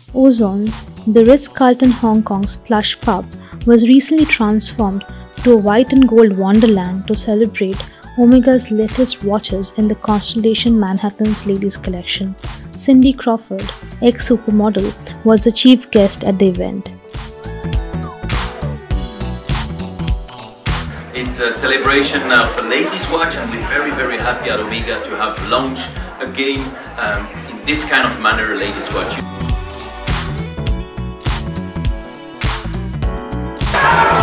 Ozone, the Ritz Carlton Hong Kong's plush pub, was recently transformed to a white and gold wonderland to celebrate Omega's latest watches in the Constellation Manhattan's Ladies Collection. Cindy Crawford, ex-supermodel, was the chief guest at the event. It's a celebration for ladies' watch, and we're very happy at Omega to have launched again in this kind of manner a ladies' watch.